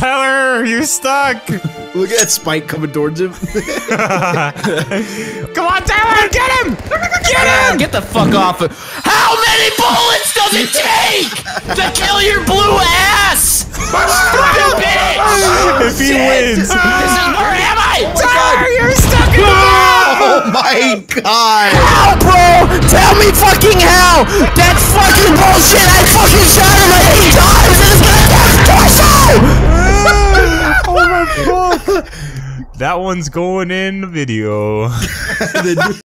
Tyler, you're stuck. Look at that spike coming towards him. Come on, Tyler, get him! Get him! Get the fuck off of— How many bullets does it take to kill your blue ass? Stupid bitch! If he wins. Where am I? Tyler, you're stuck in the ground! Oh my god! How, bro? Tell me fucking how! That's fucking bullshit! I fucking shot him like 8 times and it's gonna death torso! Oh my god. That one's going in the video.